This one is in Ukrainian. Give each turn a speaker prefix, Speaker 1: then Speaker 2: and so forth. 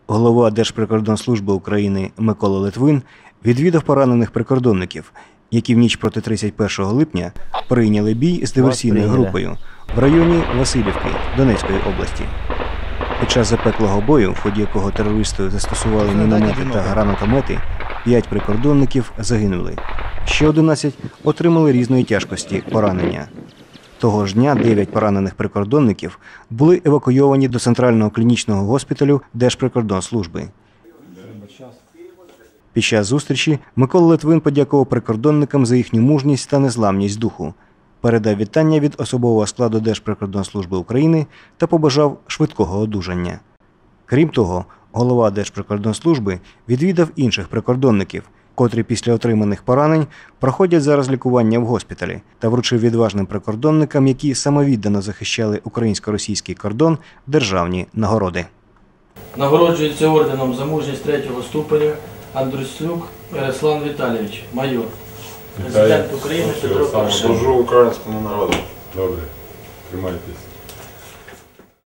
Speaker 1: Голова Держприкордонслужби України Микола Литвин відвідав поранених прикордонників, які в ніч проти 31 липня прийняли бій з диверсійною групою в районі Василівки Донецької області. Під час запеклого бою, в ході якого терористи застосували міномети та гранатомети, 5 прикордонників загинули. Ще 11 отримали різної тяжкості поранення. Того ж дня 9 поранених прикордонників були евакуйовані до Центрального клінічного госпіталю Держприкордонслужби. Під час зустрічі Микола Литвин подякував прикордонникам за їхню мужність та незламність духу, передав вітання від особового складу Держприкордонслужби України та побажав швидкого одужання. Крім того, голова Держприкордонслужби відвідав інших прикордонників, котрі після отриманих поранень проходять зараз лікування в госпіталі, та вручив відважним прикордонникам, які самовіддано захищали українсько-російський кордон, державні нагороди.
Speaker 2: Нагороджується орденом за мужність 3-го ступеня Андрусюк Ярослав Віталійович, майор. Президент України Петро Порошенко.
Speaker 3: Служу українському народу. Добре, тримайтесь.